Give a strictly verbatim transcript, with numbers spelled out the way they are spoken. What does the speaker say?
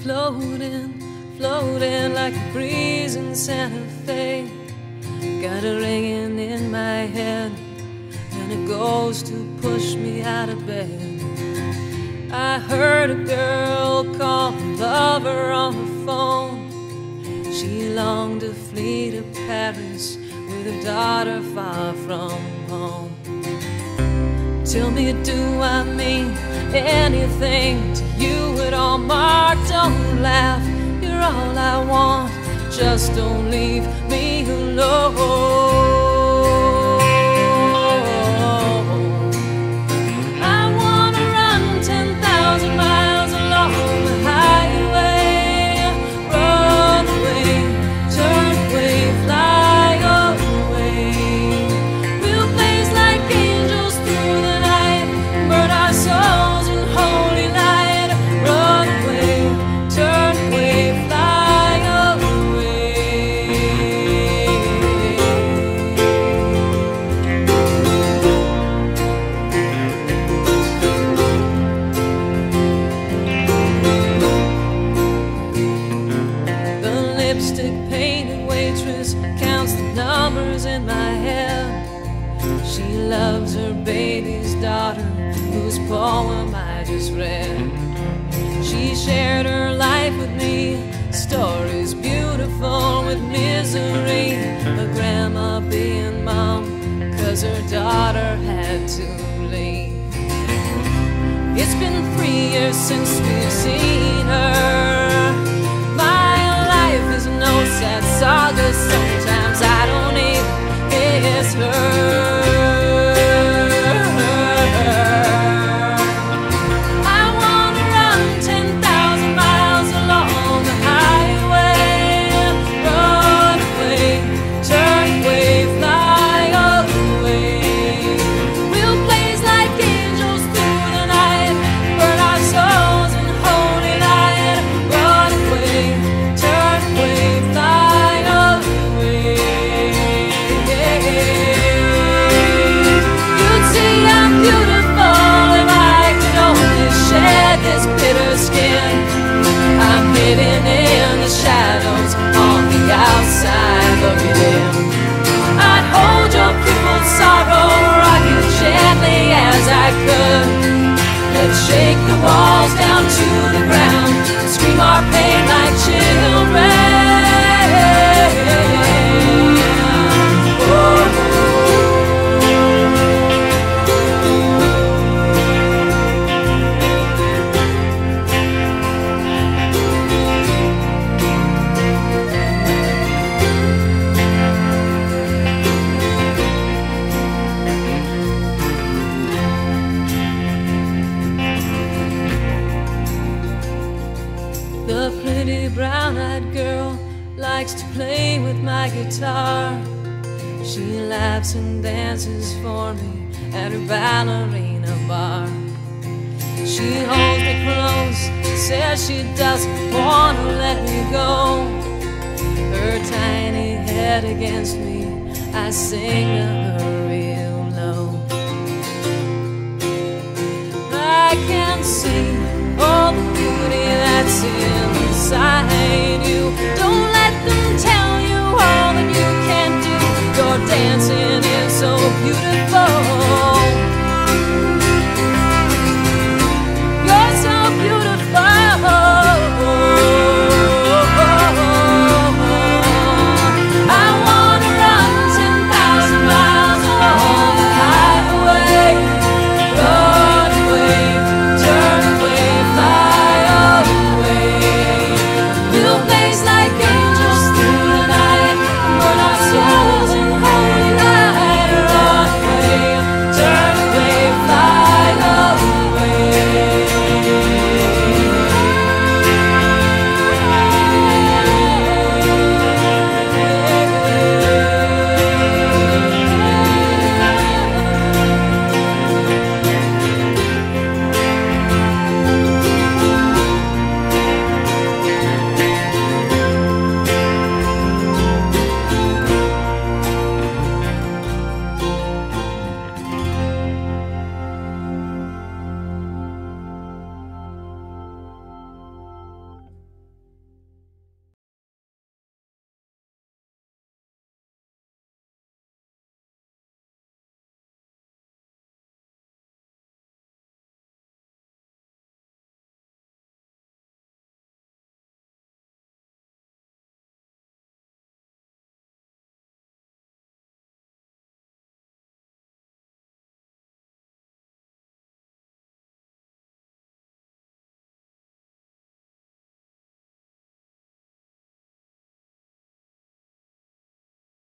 Floating, floating like a breeze in Santa Fe. Got a ringing in my head, and it goes to push me out of bed. I heard a girl call her lover on the phone. She longed to flee to Paris with her daughter far from home. Tell me, do I mean anything to you at all? Mark, don't laugh, you're all I want. Just don't leave me alone. I wanna run ten thousand miles along the highway. Run away, turn away, fly away. We'll blaze like angels through the night, burn our souls in holy light. Run away, turn away, fly away. The lipstick painted waitress counts the numbers in my head. She loves her baby's daughter, whose poem I just read. She shared her life with me, stories beautiful with misery. Her grandma being mom, cause her daughter had to leave. It's been three years since we've seen her. My life is no sad saga, sometimes I don't even miss her. Hidden in the shadows on the outside looking in. I'd hold your crippled sorrow, rock it gently as I could. Let's shake the walls down to the ground, scream our pain like children. Oh. The pretty brown-eyed girl likes to play with my guitar. She laughs and dances for me at her ballerina bar. She holds me close, says she doesn't want to let me go. Her tiny head against me, I sing to her real low. I can see all the beauty that